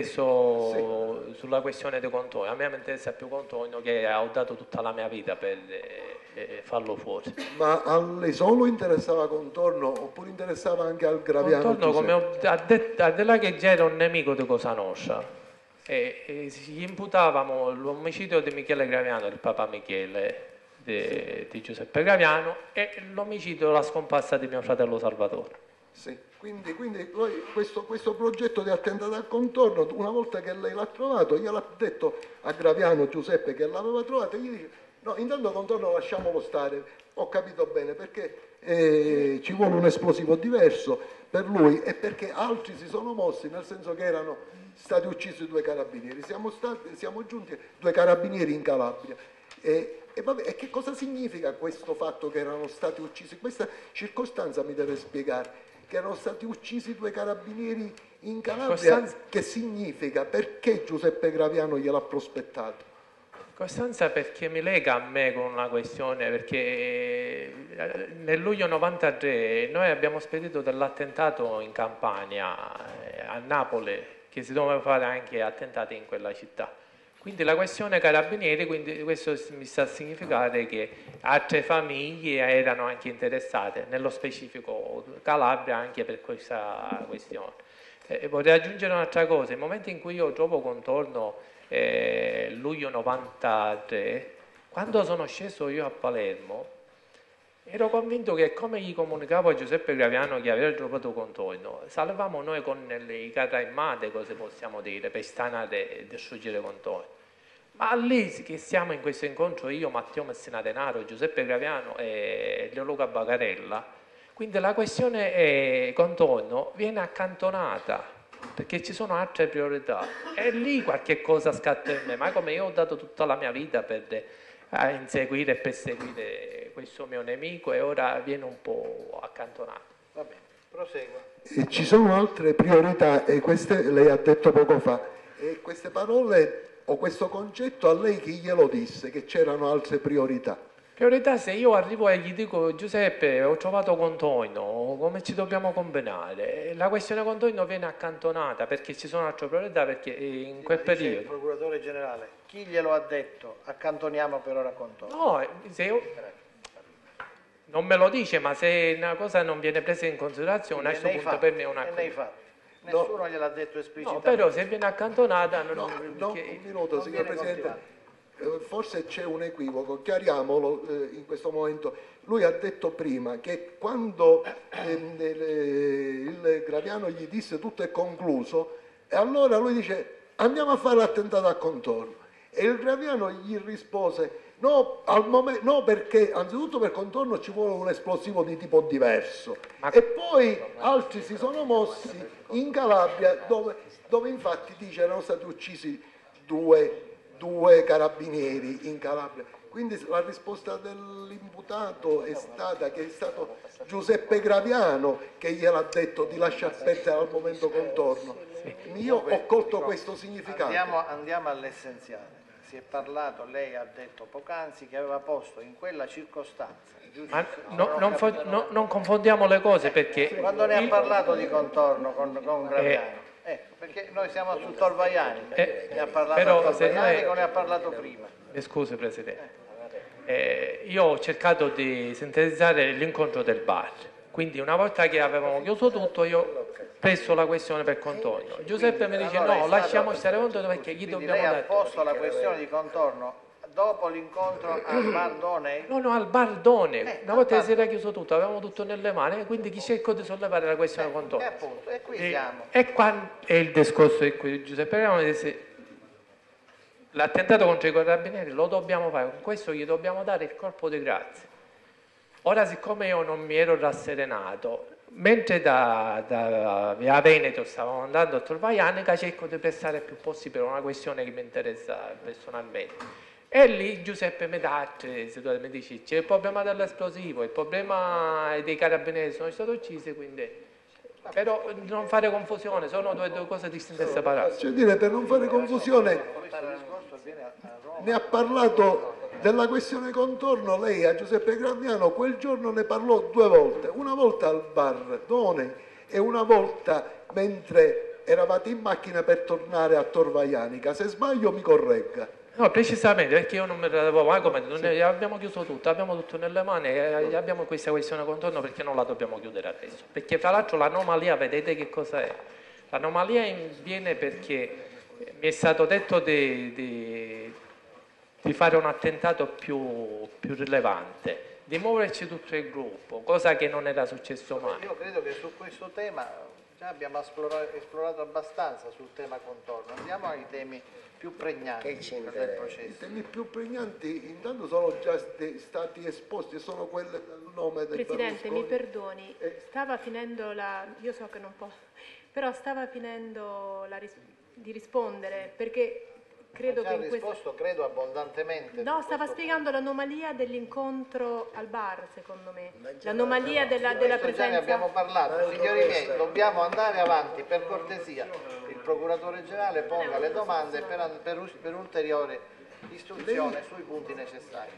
interesso sì. sulla questione di Contonio, a me mi interessa più Contonio che ho dato tutta la mia vita per eh, farlo fuori. Ma a lei solo interessava Contorno oppure interessava anche al Graviano? Contorno, come ho detto, al di là che già era un nemico di Cosa Nostra. E, e gli imputavamo l'omicidio di Michele Graviano, il papà Michele di, di Giuseppe Graviano, e l'omicidio della scomparsa di mio fratello Salvatore. Sì, quindi, quindi poi questo, questo progetto di attentato al contorno, una volta che lei l'ha trovato, gliel'ha detto a Graviano Giuseppe che l'aveva trovato e gli dice no, intanto contorno lasciamolo stare, ho capito bene perché eh, ci vuole un esplosivo diverso per lui e perché altri si sono mossi, nel senso che erano stati uccisi due carabinieri, siamo, stati, siamo giunti due carabinieri in Calabria e, e, vabbè, e che cosa significa questo fatto che erano stati uccisi? Questa circostanza mi deve spiegare, che erano stati uccisi due carabinieri in Calabria, Costanza... che significa? Perché Giuseppe Graviano gliel'ha prospettato? Costanza perché mi lega a me con una questione, perché nel luglio novantatré noi abbiamo spedito dell'attentato in Campania, a Napoli, che si doveva fare anche attentati in quella città. Quindi la questione carabinieri, quindi questo mi sta a significare che altre famiglie erano anche interessate, nello specifico Calabria anche per questa questione. Eh, vorrei aggiungere un'altra cosa, il momento in cui io trovo Contorno eh, luglio novantatré, quando sono sceso io a Palermo, ero convinto che come gli comunicavo a Giuseppe Graviano che aveva trovato Contorno, salvavamo noi con i carri armati, cose possiamo dire, per stanare e distruggere Contorno. Ma lì che siamo in questo incontro io, Matteo Messina Denaro, Giuseppe Graviano e Leoluca Bagarella, quindi la questione è, Contorno viene accantonata perché ci sono altre priorità e lì qualche cosa scatta in me, ma come io ho dato tutta la mia vita per a inseguire e perseguire questo mio nemico e ora viene un po' accantonato. Va bene, prosegua. E ci sono altre priorità e queste lei ha detto poco fa e queste parole o questo concetto a lei chi glielo disse che c'erano altre priorità? Priorità, se io arrivo e gli dico Giuseppe ho trovato Contoino, come ci dobbiamo combinare? La questione Contoino viene accantonata perché ci sono altre priorità, perché in Sì, quel ma dice periodo... il procuratore generale, chi glielo ha detto? Accantoniamo per ora Contoino. No, se io... non me lo dice, ma se una cosa non viene presa in considerazione, a questo punto fatti, per me è una e cosa. nei fatti. Nessuno No. gliel'ha detto No, esplicitamente. però se viene accantonata... Non, No, no, perché- un minuto, non signor viene Presidente. Eh, Forse c'è un equivoco, chiariamolo eh, in questo momento. Lui ha detto prima che quando ehm, eh, il Graviano gli disse tutto è concluso, e allora lui dice andiamo a fare l'attentato a Contorno. E il Graviano gli rispose no, al momento, no, perché anzitutto per Contorno ci vuole un esplosivo di tipo diverso. Ma- E poi altri si sono mossi in Calabria dove, dove infatti dice erano stati uccisi due due carabinieri in Calabria. Quindi la risposta dell'imputato è stata che è stato Giuseppe Graviano che gliel'ha detto di lasciar perdere al momento Contorno. Io ho colto questo significato. Andiamo, andiamo all'essenziale. Si è parlato, lei ha detto poc'anzi che aveva posto in quella circostanza. giusto? Ma no- non, fo- no- non confondiamo le cose, perché... Quando ne ha il- parlato di Contorno con, con Graviano. Ecco, perché noi siamo su Tolvaiani, Eh, ne ha parlato però a se Tolvaiani noi- come ne ha parlato prima. Mi scusi Presidente, Eh, io ho cercato di sintetizzare l'incontro del bar, quindi una volta che avevamo chiuso tutto io ho preso la questione per Contorno. Giuseppe mi dice Allora, è no, stato- lasciamo stare Contorno perché gli Quindi dobbiamo lei ha dare... posto la questione di Contorno dopo l'incontro al Bar Donei? No, no, al Bardone, Eh, una volta al che si era chiuso tutto, avevamo tutto nelle mani, quindi chi cerco di sollevare la questione E Contorno. appunto, e qui E, siamo. e qua è il discorso di cui Giuseppe Graviano disse l'attentato contro i carabinieri lo dobbiamo fare, con questo gli dobbiamo dare il colpo di grazia. Ora, siccome io non mi ero rasserenato, mentre da, da via Veneto stavamo andando a Torvaianica, cerco di prestare il più possibile una questione che mi interessa personalmente. E lì Giuseppe mi dà altre situazioni, mi dice c'è il problema dell'esplosivo, il problema dei carabinieri sono stati uccisi, quindi... Però non fare confusione, sono due, due cose distinte e separate. Cioè dire, per non fare confusione, ne ha parlato della questione Contorno lei a Giuseppe Graviano, quel giorno ne parlò due volte, una volta al bar Done e una volta mentre eravate in macchina per tornare a Torvaianica. Se sbaglio mi corregga. No, precisamente, perché io non mi radevo mai come non è- abbiamo chiuso tutto, abbiamo tutto nelle mani e abbiamo questa questione Contorno perché non la dobbiamo chiudere adesso. Perché fra l'altro l'anomalia, vedete che cosa è? L'anomalia viene perché mi è stato detto di, di- di fare un attentato più, più rilevante, di muoverci tutto il gruppo, cosa che non era successo mai. Io credo che su questo tema già abbiamo esplorato, esplorato abbastanza sul tema Contorno. Andiamo ai temi più pregnanti del I processo. temi più pregnanti intanto sono già st- stati esposti e sono quelli del nome del Presidente, mi Berlusconi. perdoni, Eh. stava finendo la... io so che non posso, però stava finendo la ris- di rispondere perché credo Ha che già in questo... risposto, credo, abbondantemente. No, su stava questo spiegando l'anomalia dell'incontro al bar, secondo me. L'anomalia della, della punto. Questo già ne abbiamo presenza... parlato. Signori miei, dobbiamo andare avanti, per cortesia. Il procuratore generale ponga le domande per, per, per ulteriore istruzione sui punti necessari.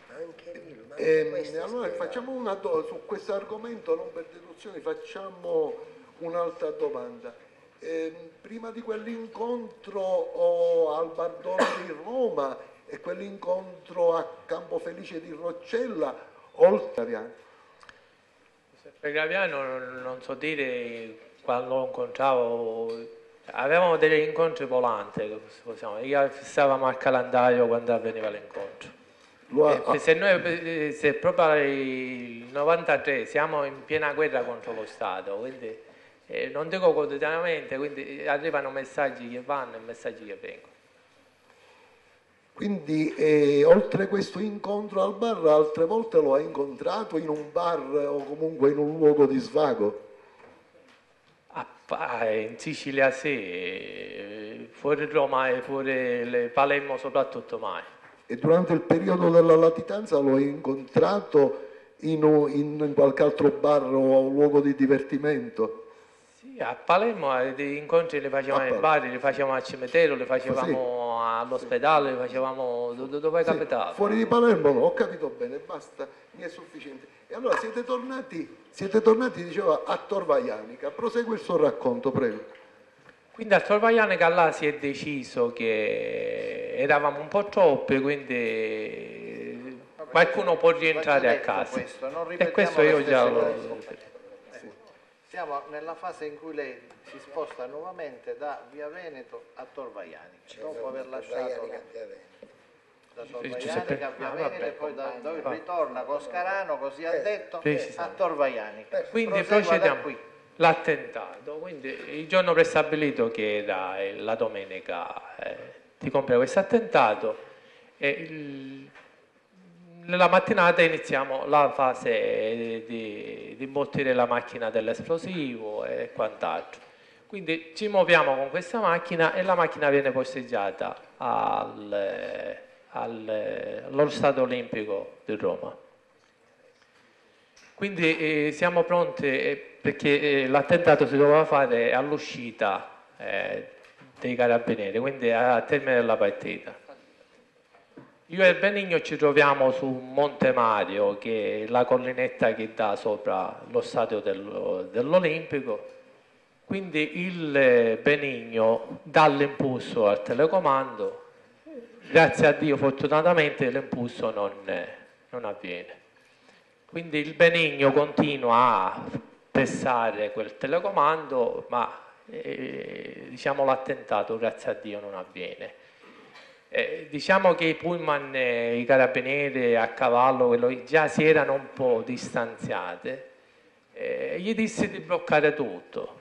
E allora facciamo una do- su questo argomento, non per deduzioni, facciamo un'altra domanda. Ehm, prima di quell'incontro oh, al Bardone di Roma e quell'incontro a Campofelice di Roccella, oltre a... Per Graviano non so dire quando lo incontravo, avevamo degli incontri volanti, se possiamo. Io fissavamo al calendario quando avveniva l'incontro. Lo ha- Eh, se noi, se proprio il novantatré siamo in piena guerra contro lo Stato, quindi eh, non dico quotidianamente, quindi arrivano messaggi che vanno e messaggi che vengono. Quindi eh, oltre questo incontro al bar, altre volte lo ha incontrato in un bar o comunque in un luogo di svago? Ah, pa- in Sicilia sì, eh, fuori Roma e fuori le- Palermo soprattutto mai. E durante il periodo della latitanza lo ha incontrato in, un- in qualche altro bar o luogo di divertimento? Sì, a Palermo gli incontri li facevamo in bar, li facevamo al cimitero, li facevamo sì. all'ospedale, li facevamo dove, dove è sì. capitato. Fuori di Palermo no, ho capito bene, basta, mi è sufficiente. E allora siete tornati, siete tornati diceva, a Torvaianica, prosegue il suo racconto, prego. Quindi a Torvaianica là si è deciso che eravamo un po' troppi, quindi qualcuno può rientrare a casa. Questo, non e questo io già lo... Siamo nella fase in cui lei si sposta nuovamente da Via Veneto a Torvaianica, dopo aver lasciato da Torvaianica a Via ah, Veneto e poi da, dove ritorna Coscarano, così ha detto, a Torvaianica. Quindi procediamo l'attentato, quindi il giorno prestabilito che era la domenica eh, ti compie questo attentato e il, nella mattinata iniziamo la fase di, di imbottire la macchina dell'esplosivo e quant'altro. Quindi ci muoviamo con questa macchina e la macchina viene posteggiata al, al, allo Stadio Olimpico di Roma. Quindi eh, siamo pronti eh, perché eh, l'attentato si doveva fare all'uscita eh, dei carabinieri, quindi a termine della partita. Io e il Benigno ci troviamo su Monte Mario, che è la collinetta che dà sopra lo stadio dello, dell'Olimpico. Quindi il Benigno dà l'impulso al telecomando. Grazie a Dio, fortunatamente, l'impulso non, non avviene. Quindi il Benigno continua a pressare quel telecomando, ma eh, diciamo l'attentato, grazie a Dio, non avviene. Eh, diciamo che i pullman, eh, i carabinieri a cavallo quello, già si erano un po' distanziate, eh, gli disse di bloccare tutto.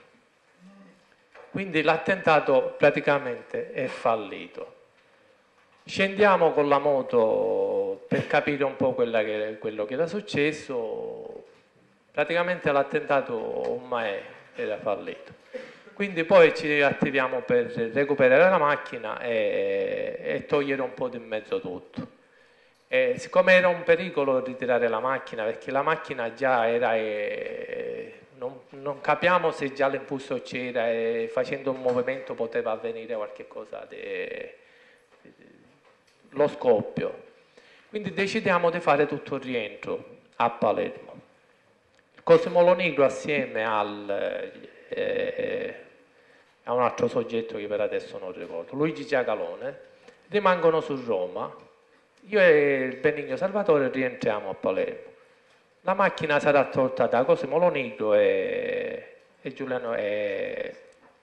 Quindi l'attentato praticamente è fallito. Scendiamo con la moto per capire un po' quella che, quello che era successo. Praticamente l'attentato ormai era fallito. Quindi poi ci attiviamo per recuperare la macchina e, e togliere un po' di in mezzo tutto. E siccome era un pericolo ritirare la macchina, perché la macchina già era, e, non, non capiamo se già l'impulso c'era e facendo un movimento poteva avvenire qualche cosa, de, de, lo scoppio. Quindi decidiamo di fare tutto il rientro a Palermo. Cosimo Lonigro assieme al... Eh, a un altro soggetto che per adesso non ricordo, Luigi Giacalone, rimangono su Roma. Io e il Benigno Salvatore rientriamo a Palermo. La macchina sarà tolta da Cosimo Lonigro e, e Giuliano e...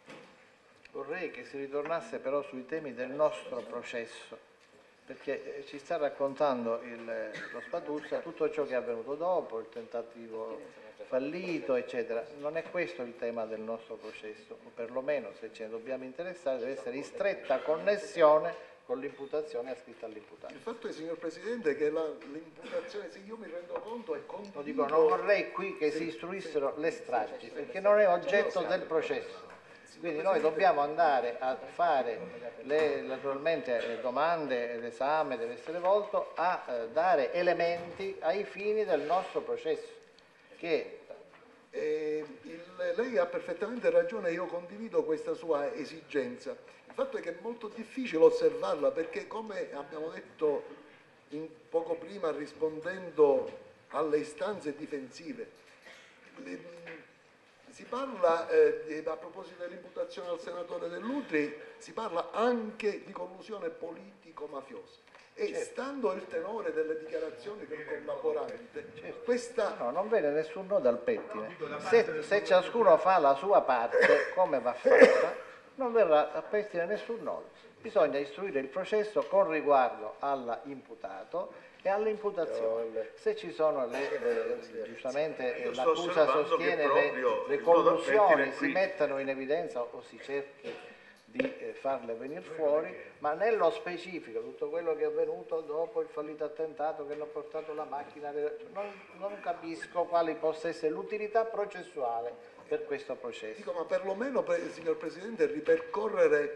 Vorrei che si ritornasse però sui temi del nostro processo, perché ci sta raccontando il, lo Spatuzza tutto ciò che è avvenuto dopo, il tentativo fallito, eccetera. Non è questo il tema del nostro processo, o perlomeno se ce ne dobbiamo interessare deve essere in stretta connessione con l'imputazione ascritta all'imputato. Il fatto è, signor Presidente, che l'imputazione, se io mi rendo conto, è condiviso... Lo dico, non vorrei qui che si istruissero le stragi, perché non è oggetto del processo. Quindi noi dobbiamo andare a fare le, naturalmente le domande, l'esame deve essere volto a eh, dare elementi ai fini del nostro processo. Che eh, il, lei ha perfettamente ragione, io condivido questa sua esigenza. Il fatto è che è molto difficile osservarla perché, come abbiamo detto in, poco prima rispondendo alle istanze difensive, le, si parla, eh, a proposito dell'imputazione al senatore Dell'Utri, si parla anche di collusione politico-mafiosa. E certo, stando il tenore delle dichiarazioni del collaborante, certo, questa... No, non viene nessun nodo al pettine. Se, se ciascuno fa la sua parte, come va fatta, non verrà al pettine nessun nodo. Bisogna istruire il processo con riguardo all'imputato e all'imputazione. Se ci sono le, le giustamente l'accusa sostiene le, le collusioni, si mettano in evidenza o si cerchi di eh, farle venire fuori, ma nello specifico tutto quello che è avvenuto dopo il fallito attentato che hanno portato la macchina, non, non capisco quale possa essere l'utilità processuale per questo processo. Dico, ma perlomeno, signor Presidente, ripercorrere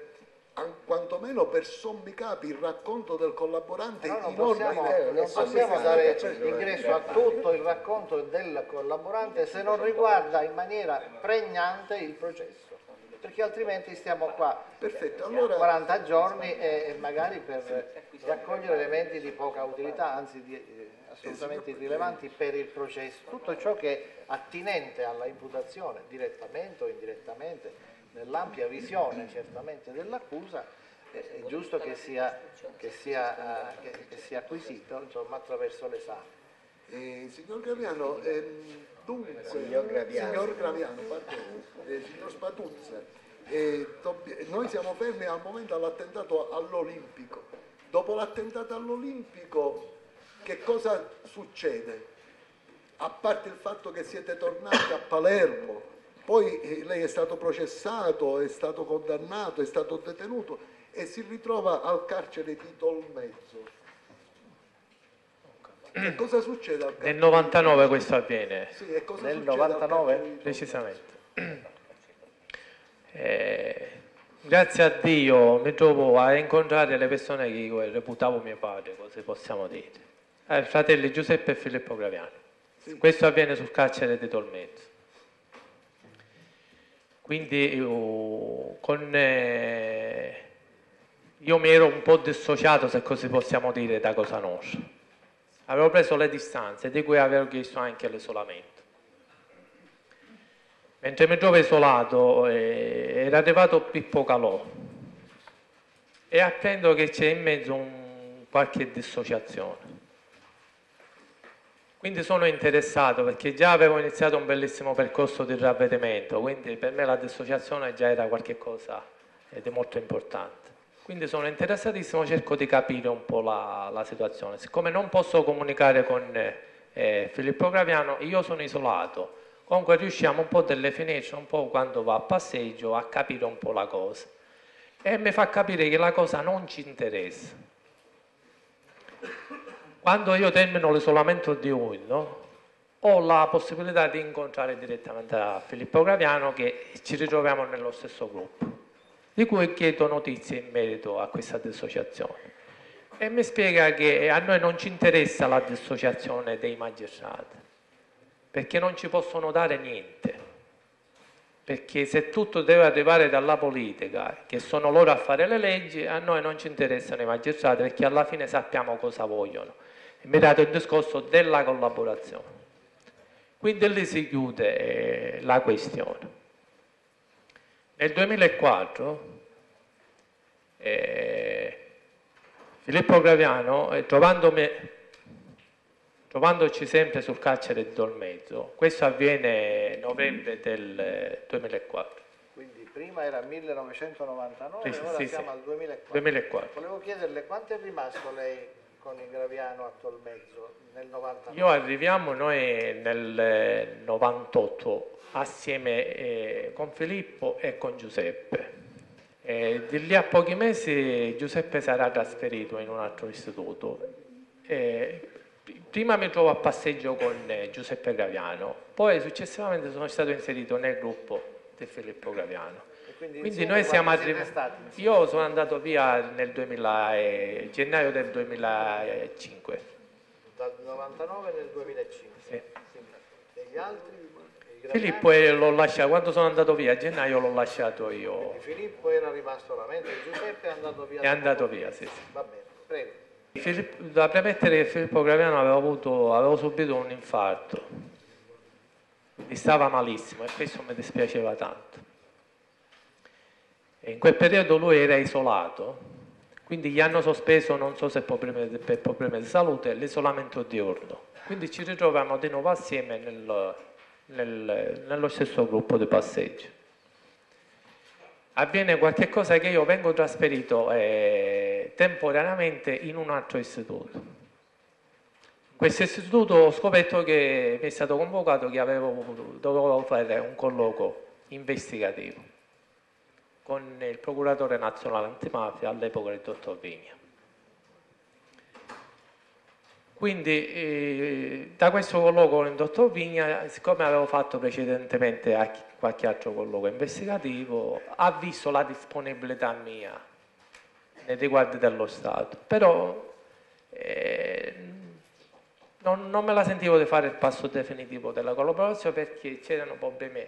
quantomeno per sommi capi il racconto del collaborante no, non in possiamo, ordine. non possiamo dare ingresso a tutto il racconto del collaborante se non riguarda in maniera pregnante il processo, perché altrimenti stiamo qua Perfetto, allora... quaranta giorni e magari per raccogliere elementi di poca utilità, anzi di, eh, assolutamente irrilevanti per il processo. Tutto ciò che è attinente alla imputazione, direttamente o indirettamente, nell'ampia visione certamente dell'accusa, è giusto che sia, che sia, uh, che, che sia acquisito, insomma, attraverso l'esame. Eh, signor Graviano, ehm, dunque, signor Graviano, signor, Graviano, pardon, eh, signor Spatuzza, eh, noi siamo fermi al momento all'attentato all'Olimpico. Dopo l'attentato all'Olimpico, che cosa succede? A parte il fatto che siete tornati a Palermo, poi lei è stato processato, è stato condannato, è stato detenuto e si ritrova al carcere di Tolmezzo. Che cosa succede al carcere? Nel novantanove questo avviene. Sì, e cosa Nel succede novantanove? al carcere di Precisamente. Eh, grazie a Dio mi trovo a incontrare le persone che io reputavo mio padre, così possiamo dire. Eh, fratelli Giuseppe e Filippo Graviano. Sì. Questo avviene sul carcere di Tolmezzo. Quindi io, con, eh, io mi ero un po' dissociato, se così possiamo dire, da Cosa Nostra. Avevo preso le distanze, di cui avevo chiesto anche l'isolamento. Mentre mi trovo isolato, eh, era arrivato Pippo Calò e apprendo che c'è in mezzo un, qualche dissociazione. Quindi sono interessato perché già avevo iniziato un bellissimo percorso di ravvedimento, quindi per me la dissociazione già era qualcosa di molto importante. Quindi sono interessatissimo, cerco di capire un po' la, la situazione. Siccome non posso comunicare con eh, Filippo Graviano, io sono isolato. Comunque riusciamo un po' delle finestre, un po' quando va a passeggio, a capire un po' la cosa. E mi fa capire che la cosa non ci interessa. Quando io termino l'isolamento di uno, ho la possibilità di incontrare direttamente a Filippo Graviano, che ci ritroviamo nello stesso gruppo, di cui chiedo notizie in merito a questa dissociazione. E mi spiega che a noi non ci interessa la dissociazione dei magistrati, perché non ci possono dare niente. Perché se tutto deve arrivare dalla politica, che sono loro a fare le leggi, a noi non ci interessano i magistrati, perché alla fine sappiamo cosa vogliono. È mirato il discorso della collaborazione. Quindi lì si chiude eh, la questione. Nel duemilaquattro eh, Filippo Graviano, eh, trovandomi, trovandoci sempre sul carcere di Tolmezzo, questo avviene novembre del duemilaquattro. Quindi prima era millenovecentonovantanove, sì, ora sì, siamo sì. al duemilaquattro. duemilaquattro. Volevo chiederle quanto è rimasto lei con il Graviano a Tolmezzo nel novantanove? Io arriviamo noi nel novantotto assieme eh, con Filippo e con Giuseppe. E di lì a pochi mesi Giuseppe sarà trasferito in un altro istituto. E prima mi trovo a passeggio con eh, Giuseppe Graviano, poi successivamente sono stato inserito nel gruppo di Filippo Graviano. Quindi, Quindi noi siamo arrivati. Io sono andato via nel duemila, eh, gennaio del duemilacinque. Dal novantanove nel duemilacinque. Sì. E gli altri? Filippo eh, l'ho lasciato, quando sono andato via a gennaio l'ho lasciato io. Quindi Filippo era rimasto là, mentre Giuseppe è andato via. È andato via, sì, sì. Va bene, prego. Filippo, da premettere che Filippo Graviano aveva, avuto, aveva subito un infarto. Quindi stava malissimo e questo mi dispiaceva tanto. E in quel periodo lui era isolato, quindi gli hanno sospeso, non so se per problemi, per problemi di salute, l'isolamento diurno. Quindi ci ritroviamo di nuovo assieme nel, nel, nello stesso gruppo di passeggio. Avviene qualche cosa che io vengo trasferito eh, temporaneamente in un altro istituto. In questo istituto ho scoperto che mi è stato convocato che avevo, dovevo fare un colloquio investigativo con il procuratore nazionale antimafia, all'epoca il dottor Vigna. Quindi eh, da questo colloquio con il dottor Vigna, siccome avevo fatto precedentemente a qualche altro colloquio investigativo, ha visto la disponibilità mia nei riguardi dello Stato, però eh, non, non me la sentivo di fare il passo definitivo della collaborazione perché c'erano problemi,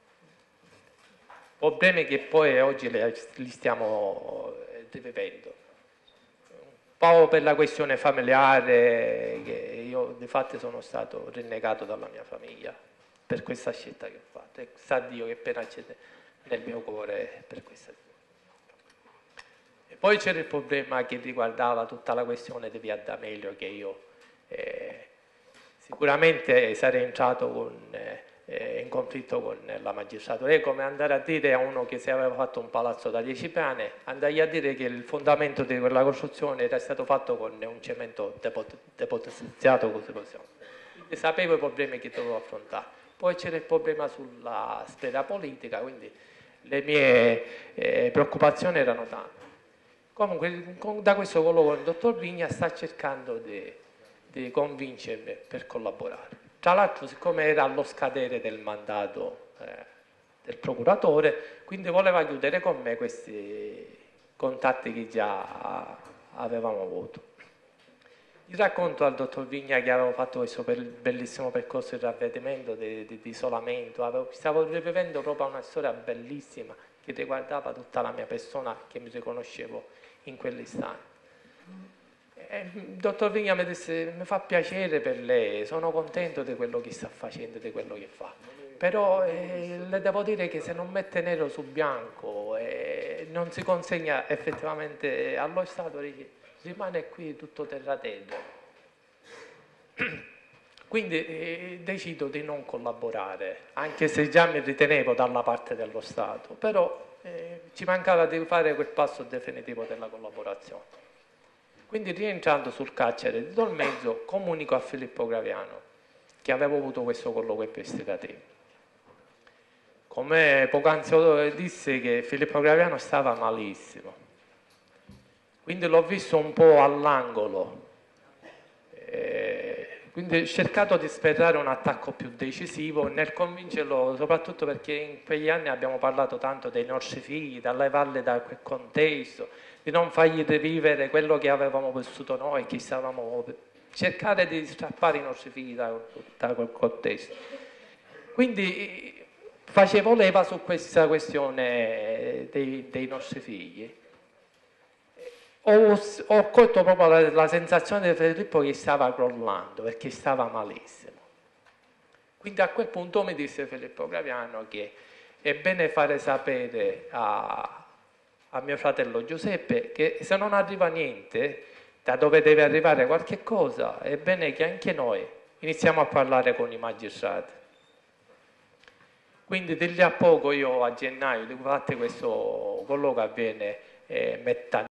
problemi che poi oggi li, li stiamo rivivendo. Un po' per la questione familiare, che io di fatto sono stato rinnegato dalla mia famiglia per questa scelta che ho fatto, e sa Dio che pena c'è nel mio cuore per questa scelta. E poi c'era il problema che riguardava tutta la questione di Via D'Amelio, che io eh, sicuramente sarei entrato con, eh, in conflitto con la magistratura. È come andare a dire a uno che si aveva fatto un palazzo da dieci piani, andai a dire che il fondamento di quella costruzione era stato fatto con un cemento depotenziato, così possiamo. Quindi sapevo i problemi che dovevo affrontare. Poi c'era il problema sulla sfera politica, quindi le mie eh, preoccupazioni erano tante. Comunque da questo colloquio il dottor Vigna sta cercando di, di convincermi per collaborare. Tra l'altro, siccome era allo scadere del mandato eh, del procuratore, quindi voleva chiudere con me questi contatti che già avevamo avuto. Gli racconto al dottor Vigna che avevo fatto questo bellissimo percorso di ravvedimento, di, di, di isolamento, avevo, stavo rivivendo proprio una storia bellissima che riguardava tutta la mia persona, che mi riconoscevo in quell'istante. Il dottor Vigna mi disse: mi fa piacere per lei, sono contento di quello che sta facendo, di quello che fa, però eh, le devo dire che se non mette nero su bianco e eh, non si consegna effettivamente allo Stato, rimane qui tutto terra terra. Quindi eh, decido di non collaborare, anche se già mi ritenevo dalla parte dello Stato, però eh, ci mancava di fare quel passo definitivo della collaborazione. Quindi, rientrando sul carcere di Tolmezzo, comunico a Filippo Graviano che avevo avuto questo colloquio investigativo. Come poc'anzi disse, che Filippo Graviano stava malissimo, quindi l'ho visto un po' all'angolo. Eh, Quindi ho cercato di sperare un attacco più decisivo nel convincerlo, soprattutto perché in quegli anni abbiamo parlato tanto dei nostri figli, da levarli da quel contesto, di non fargli rivivere quello che avevamo vissuto noi, che stavamo cercare di strappare i nostri figli da, da quel contesto. Quindi facevo leva su questa questione dei, dei nostri figli. Ho, ho colto proprio la, la sensazione di Filippo che stava crollando, perché stava malissimo. Quindi a quel punto mi disse Filippo Graviano che è bene fare sapere a, a mio fratello Giuseppe che se non arriva niente, da dove deve arrivare qualche cosa, è bene che anche noi iniziamo a parlare con i magistrati. Quindi di lì a poco, io a gennaio, di fatto questo colloquio avviene eh, metà